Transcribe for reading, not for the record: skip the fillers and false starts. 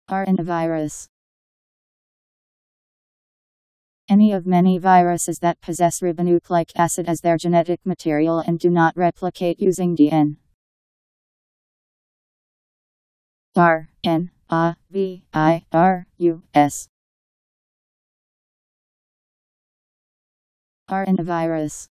RNA virus. Any of many viruses that possess ribonucleic acid as their genetic material and do not replicate using DNA. RNA virus.